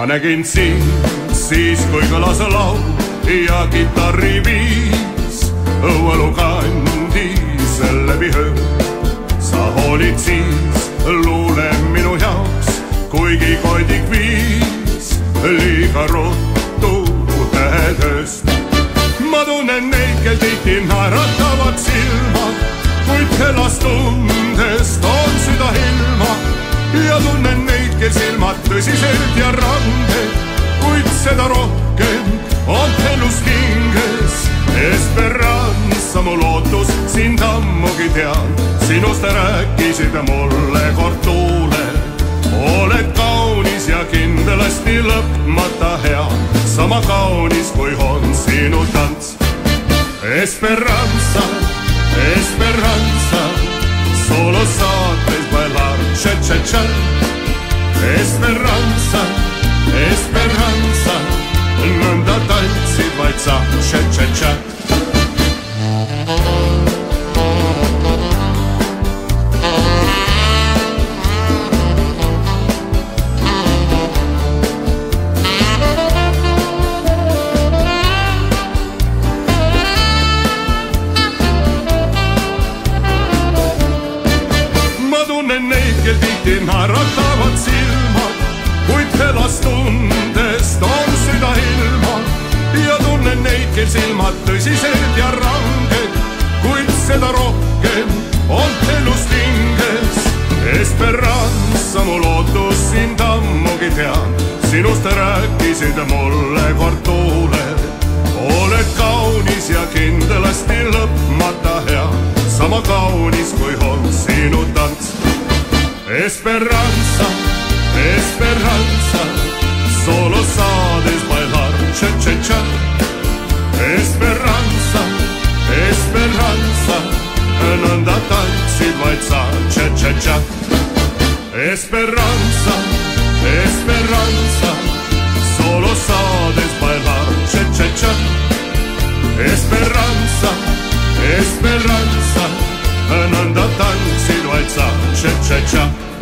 ma nägin sind siis, kui kõlas laul ja kitarriviis õuelu kandis läbi öö. sa olid siis luule minu jaoks, kuigi kodik viis liiga ruttu tähetööst. ma tunnen neid, kel tihti naeratavad silmad, kuid helastundest on süda ilma. ja tunnen neid, kel silmad tõsiselt ja ranged, kuid seda rohkem on elust hinges. Esperanza, mu lootus, sind ammugi tean, sinust rääkisid mulle kord tuuled. oled kaunis ja kindlasti lõpmata hea, sama kaunis kui on sinu tants. Esperanza, Esperanza, solo saates bailar cha-cha-cha. Esperanza, Esperanza, nõnda tantsid vaid sa cha-cha-cha. Neid, kel tihti naeratavad silmad, kuid helastundest on süda ilma. ja tunnen neid, kel silmad tõsiselt ja ranged, kuid seda rohkem on elust hinges. Esperanza, mu lootus, sind ammugi tean, sinust rääkisid mulle kord tuuled. oled kaunis ja kindlasti lõpmata hea, sama kaunis kui on sinu tants. Esperanza, Esperanza, solo sabes bailar cha-cha-cha. Esperanza, Esperanza, nõnda tantsid vaid sa cha-cha-cha. Esperanza, Esperanza, solo sabes bailar cha-cha-cha. Esperanza, Esperanza, nõnda tantsid vaid sa cha-cha-cha.